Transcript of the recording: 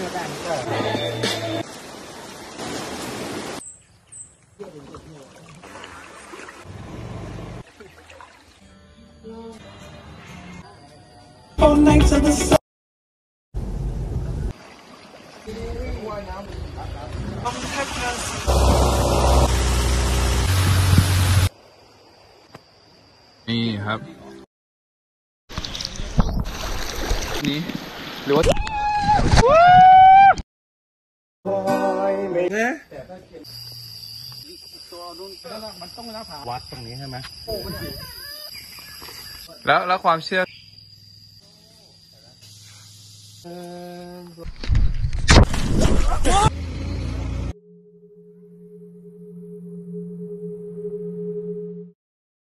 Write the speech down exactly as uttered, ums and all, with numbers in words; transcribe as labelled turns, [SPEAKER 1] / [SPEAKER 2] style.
[SPEAKER 1] นี่ครับนี่หรือว่าเนี่ยวัดตรงนี้ใช่ไหมแล้วแล้วความเชื่อ